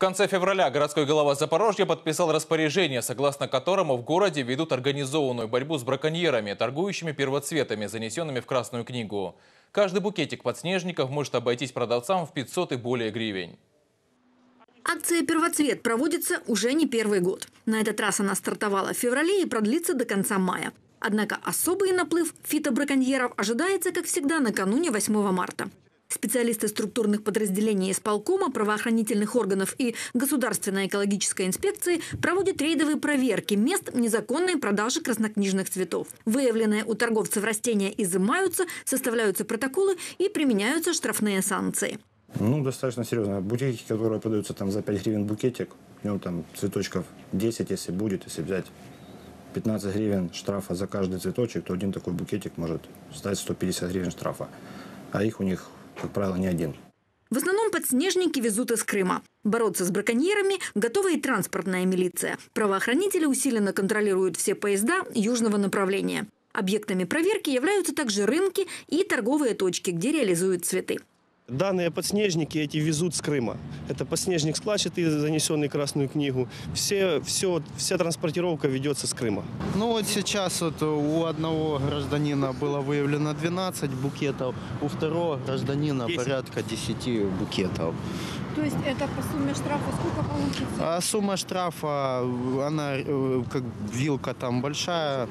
конце февраля городской голова Запорожья подписал распоряжение, согласно которому в городе ведут организованную борьбу с браконьерами, торгующими первоцветами, занесенными в Красную книгу. Каждый букетик подснежников может обойтись продавцам в 500 и более гривен. Акция «Первоцвет» проводится уже не первый год. На этот раз она стартовала в феврале и продлится до конца мая. Однако особый наплыв фитобраконьеров ожидается, как всегда, накануне 8 марта. Специалисты структурных подразделений исполкома, правоохранительных органов и Государственной экологической инспекции проводят рейдовые проверки мест незаконной продажи краснокнижных цветов. Выявленные у торговцев растения изымаются, составляются протоколы и применяются штрафные санкции. Достаточно серьезно. Букетики, которые продаются там за 5 гривен букетик, в нем там цветочков 10, если будет, если взять 15 гривен штрафа за каждый цветочек, то один такой букетик может стать 150 гривен штрафа. А их у них, как правило, не один. В основном подснежники везут из Крыма. Бороться с браконьерами готова и транспортная милиция. Правоохранители усиленно контролируют все поезда южного направления. Объектами проверки являются также рынки и торговые точки, где реализуют цветы. Данные подснежники эти везут с Крыма. Это подснежник складчатый, занесенный в Красную книгу. Вся транспортировка ведется с Крыма. Сейчас у одного гражданина было выявлено 12 букетов, у второго гражданина 10. порядка 10 букетов. То есть это по сумме штрафа сколько получится? А сумма штрафа, она как вилка там большая,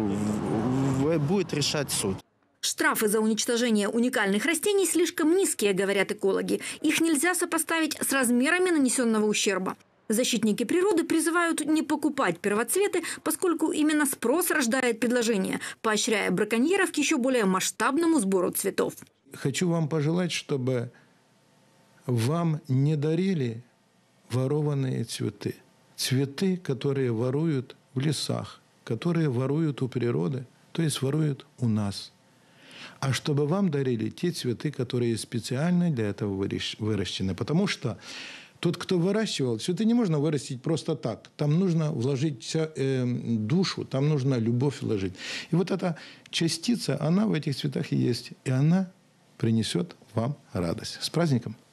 будет решать суд. Штрафы за уничтожение уникальных растений слишком низкие, говорят экологи. Их нельзя сопоставить с размерами нанесенного ущерба. Защитники природы призывают не покупать первоцветы, поскольку именно спрос рождает предложение, поощряя браконьеров к еще более масштабному сбору цветов. Хочу вам пожелать, чтобы вам не дарили ворованные цветы. Цветы, которые воруют в лесах, которые воруют у природы, то есть воруют у нас. А чтобы вам дарили те цветы, которые специально для этого выращены. Потому что тот, кто выращивал, цветы не можно вырастить просто так. Там нужно вложить душу, там нужно любовь вложить. И вот эта частица, она в этих цветах и есть. И она принесет вам радость. С праздником!